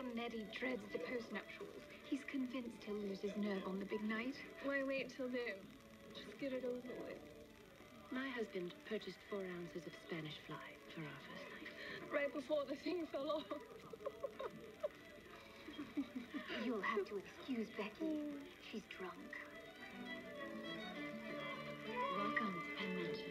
Neddy dreads the post-nuptials. He's convinced he'll lose his nerve on the big night. Why wait till then? Just get it over with. My husband purchased 4 ounces of Spanish fly for our first night. Right before the thing fell off. You'll have to excuse Becky. She's drunk. Welcome to Penn Mansion.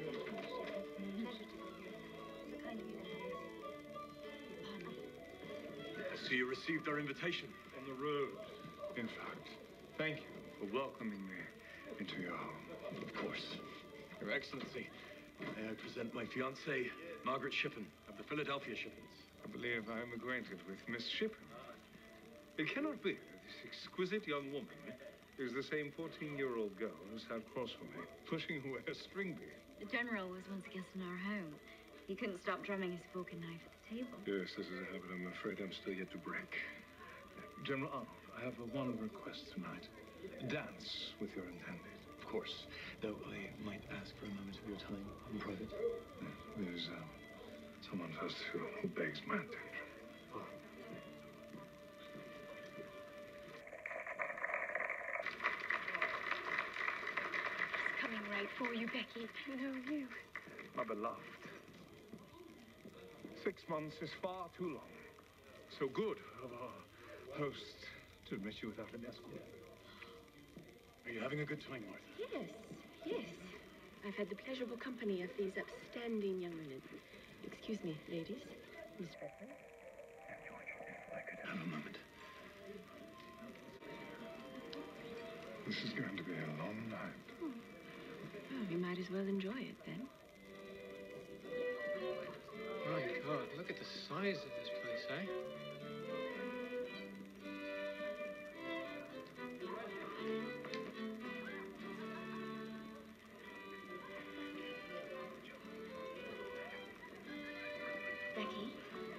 So you received our invitation? On the road, in fact. Thank you for welcoming me into your home. Of course. Your Excellency, may I present my fiancée, Margaret Shippen, of the Philadelphia Shippens. I believe I am acquainted with Miss Shippen. It cannot be that this exquisite young woman is the same 14-year-old girl who sat across from me, pushing away a string bean. The General was once a guest in our home. He couldn't stop drumming his fork and knife at the table. Yes, this is a habit I'm afraid I'm still yet to break. General Arnold, I have one request tonight. Dance with your intended. Of course. Though I might ask for a moment of your time in private. There's someone first who begs my attention. Oh. He's coming right for you, Becky. No, you. My beloved. 6 months is far too long. So good of our host to admit you without an escort. Are you having a good time, Martha? Yes, yes. I've had the pleasurable company of these upstanding young women. Excuse me, ladies. Miss Redmond. If I could have a moment. This is going to be a long night. Oh. Well, we might as well enjoy it then. My God, look at the size of this place, eh? Becky?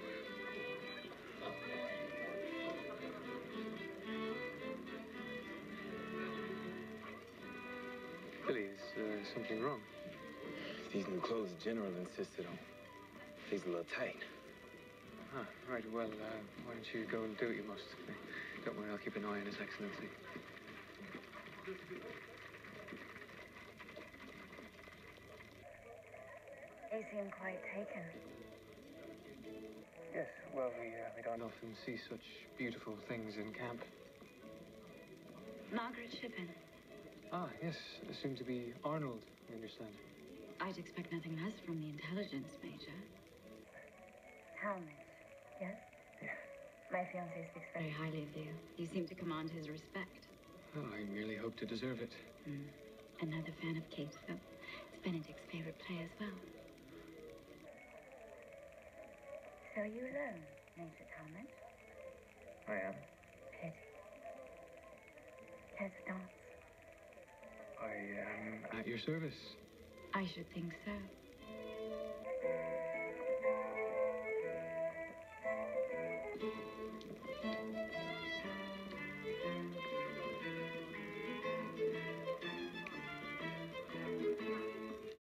Billy, is something wrong? These new clothes the General insisted on. He's a little tight. Ah, right, well, why don't you go and do what you must? Don't worry, I'll keep an eye on His Excellency. They seem quite taken. Yes, well, we don't often see such beautiful things in camp. Margaret Shippen. Ah, yes, soon to be Arnold, I understand. I'd expect nothing less from the intelligence major. Talmage, yes? Yeah. My fiancé speaks very highly of you. You seem to command his respect. Oh, I merely hope to deserve it. Another fan of Kate, though. It's Benedict's favorite play as well. So you alone, Major Talmage? I am. Pity. Care to dance? I am at your service. I should think so.